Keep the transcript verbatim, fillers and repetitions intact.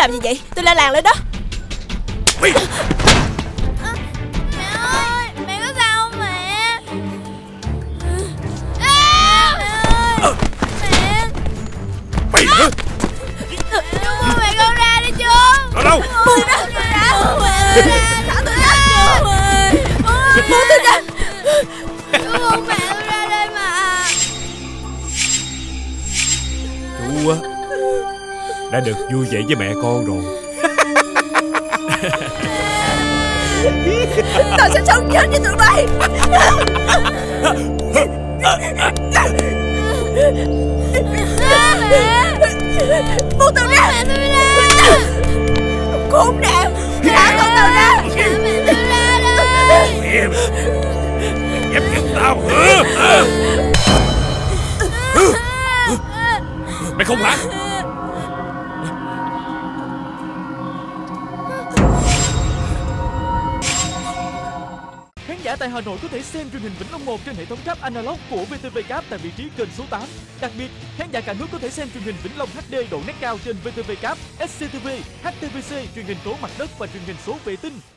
làm gì vậy? Tôi la làng lên đó. Mẹ ơi, mẹ có sao không mẹ? À, mẹ ơi, mẹ. Mày hả? Chú buông mẹ con ra đi chú. Ở đâu? Buông ra, buông ra. Mẹ ơi, thả tôi ra. Chú ơi, buông tôi ra. Chú buông mẹ tôi ra đây mà. Chú á đã được vui vẻ với mẹ con rồi. Tao sẽ sống chết với tụi bay. Buông tao ra. Mẹ tôi ra. Khốn nạn, thả con tao ra. Mẹ tôi ra đây. Mẹ mày dám giết tao hả? Mày không hả? Khán giả tại Hà Nội có thể xem truyền hình Vĩnh Long một trên hệ thống cáp analog của vê tê vê Cáp tại vị trí kênh số tám. Đặc biệt, khán giả cả nước có thể xem truyền hình Vĩnh Long hát đê độ nét cao trên vê tê vê Cáp, ét xê tê vê, hát tê vê xê, truyền hình số mặt đất và truyền hình số vệ tinh.